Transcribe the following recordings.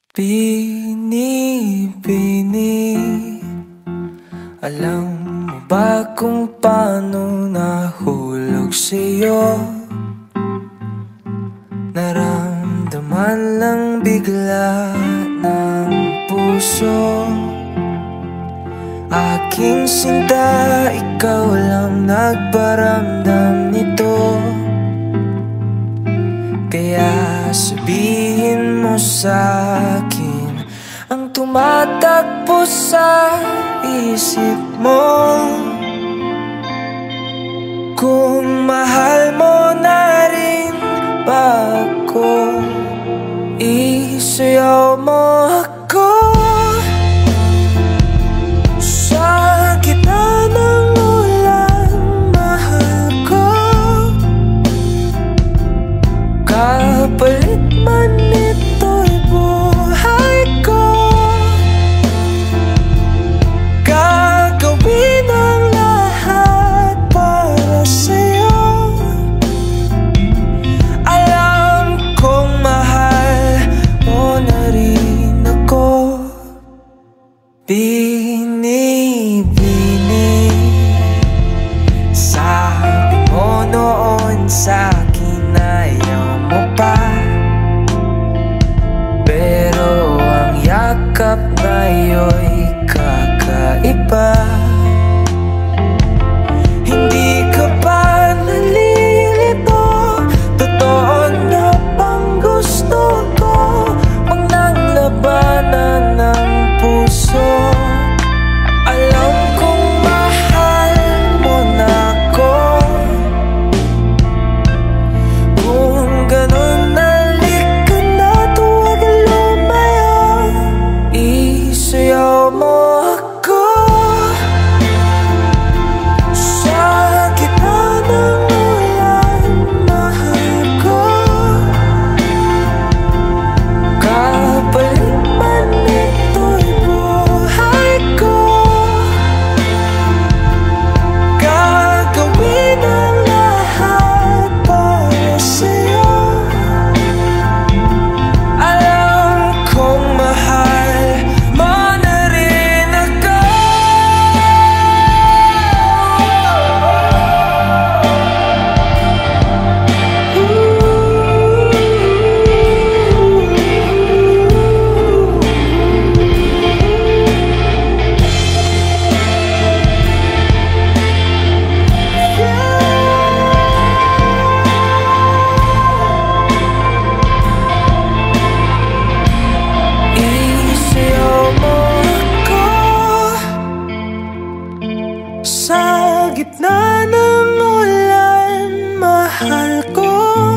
Bini-bini, alam mo ba kung paano nahulog sa'yo? Naramdaman lang bigla ng puso. Aking sinta, ikaw lang nagparamdam nito. Kaya sabihin mo sa'kin ang tumatakbo sa isip mo. Kung mahal mo na rin ba ako, isayaw mo ako. Sa gitna ng ulan, mahal ko. Kapalit man ito'y buhay ko. Gagawin ang lahat para sa'yo. Alam kong mahal mo na rin ako. Bini-bini, sabi mo noon sa'kin ayaw mo pa. Pero ang yakap ngayon'y kakaiba. Hindi ka ba nalilito? Totoo na bang gusto ko? Huwag nang labanan ng puso. Alam kong mahal mo na ako. Kung ganun, halika na't huwag lumayo. Isayaw mo ako. Sa gitna ng ulan, mahal ko. Kapalit man ito'y buhay ko. Gagawin ang lahat para sa'yo. Alam kong mahal mo na rin ako. Isayaw mo ako. Sa gitna ng ulan, mahal ko.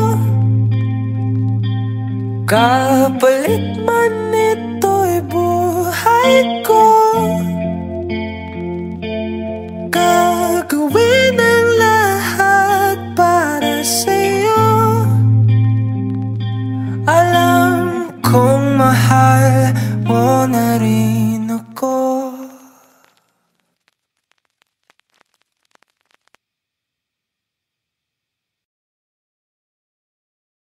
Kapalit man ito'y buhay ko. Gagawin ang lahat para sa'yo. Alam kong mahal mo na rin